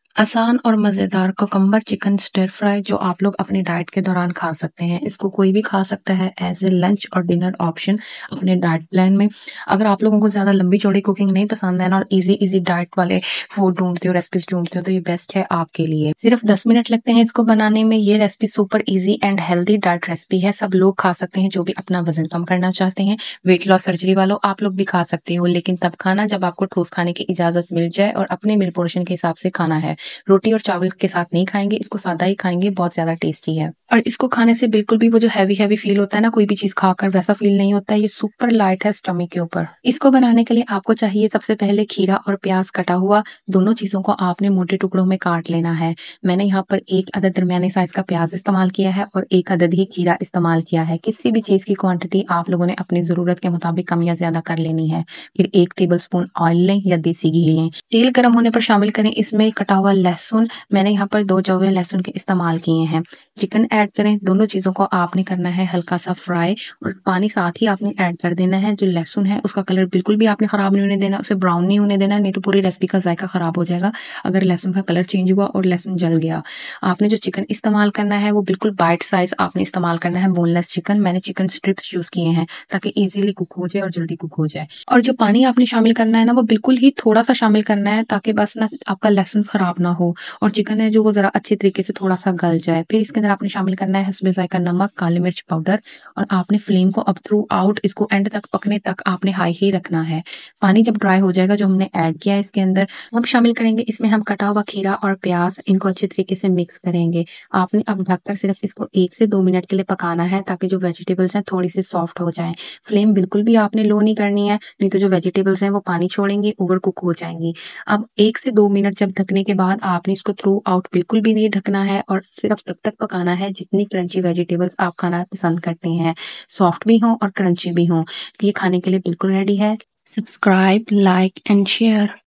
आसान और मज़ेदार कुकम्बर चिकन स्टिर फ्राई जो आप लोग अपनी डाइट के दौरान खा सकते हैं। इसको कोई भी खा सकता है एज़ ए लंच और डिनर ऑप्शन अपने डाइट प्लान में। अगर आप लोगों को ज़्यादा लंबी-चौड़ी कुकिंग नहीं पसंद है ना और ईज़ी डाइट वाले फूड ढूँढते हो, रेसिपीज़ ढूँढते हो तो ये बेस्ट है आपके लिए। सिर्फ़ 10 मिनट लगते हैं इसको बनाने में। ये recipe super easy and healthy diet recipe है। सब लोग खा सकते हैं जो भी अपना वज़न कम करना चाहते हैं। वेट लॉस सर्जरी वालों आप लोग भी खा सकते हो, लेकिन तब खाना जब आपको ठोस खाने की इजाज़त मिल जाए और अपने मील पोर्शन के हिसाब से खाना है। रोटी और चावल के साथ नहीं खाएँगे, इसको सादा ही खाएँगे, बहुत ज़्यादा टेस्टी है। और इसको खाने से बिल्कुल भी वो जो हेवी फ़ील होता है ना कोई भी चीज़ खाकर, वैसा फ़ील नहीं होता है। ये सुपर लाइट है स्टमक के ऊपर। इसको बनाने के लिए आपको चाहिए सबसे पहले खीरा और प्याज़ कटा हुआ, दोनों चीज़ों को आपने मोटे टुकड़ों में काट लेना है। मैंने यहाँ पर 1 अदद दरमियाने साइज़ का प्याज़ इस्तेमाल किया है और 1 अदद ही खीरा इस्तेमाल किया है। किसी भी चीज़ की क्वांटिटी आप लोगों ने अपनी ज़रूरत के मुताबिक कम या ज़्यादा कर लेनी है। फिर 1 टेबलस्पून ऑयल लें या देसी घी लें। तेल गरम होने पर शामिल करें इसमें कटा हुआ लहसुन। मैंने यहाँ पर 2 जवे लहसुन के इस्तेमाल किए हैं। चिकन ऐड करें, दोनों चीज़ों को आपने करना है हल्का-सा फ्राई और पानी साथ ही आपने ऐड कर देना है। जो लहसुन है उसका कलर बिल्कुल भी आपने ख़राब नहीं होने देना, उसे ब्राउन नहीं होने देना, नहीं तो पूरी रेसिपी का ज़ायका ख़राब हो जाएगा। अगर लहसुन का कलर चेंज हुआ और लहसुन जल गया। आपने जो चिकन इस्तेमाल करना है वो बिल्कुल बाइट साइज़ आपने इस्तेमाल करना है, बोनलेस चिकन। मैंने चिकन स्ट्रिप्स यूज़ किए हैं ताकि ईज़िली कुक हो जाए और जल्दी कुक हो जाए। और जो पानी आपने शामिल करना है ना वो बिल्कुल ही थोड़ा-सा शामिल करना है ताकि बस ना आपका लहसुन ख़राब ना हो और चिकन है जो वो ज़रा अच्छे तरीके से थोड़ा-सा गल जाए। फिर इसके अंदर आपने शामिल करना है हस्बे ज़ायका नमक, काली मिर्च पाउडर और आपने फ्लेम को अब थ्रू आउट इसको एंड तक पकने तक आपने हाई ही रखना है। पानी जब ड्राई हो जाएगा जो हमने ऐड किया है इसके अंदर, अब शामिल करेंगे इसमें हम कटा हुआ खीरा और प्याज़, इनको अच्छे तरीके से मिक्स करेंगे। आपने अब ढककर सिर्फ़ इसको 1 से 2 मिनट के लिए पकाना है ताकि जो वेजिटेबल्स हैं थोड़ी-सी सॉफ्ट हो जाएँ। फ्लेम बिल्कुल भी आपने लो नहीं करनी है, नहीं तो जो वेजिटेबल्स हैं वो पानी छोड़ेंगी, ओवर कुक हो जाएँगी। अब 1 से 2 मिनट जब ढकने के बाद आपने इसको थ्रू आउट बिल्कुल भी नहीं ढकना है और सिर्फ़ तब तक पकाना है जितनी क्रंची वेजिटेबल्स आप खाना पसंद करते हैं, सॉफ्ट भी हों और क्रंची भी हों। ये खाने के लिए बिल्कुल रेडी है। Subscribe, like and share.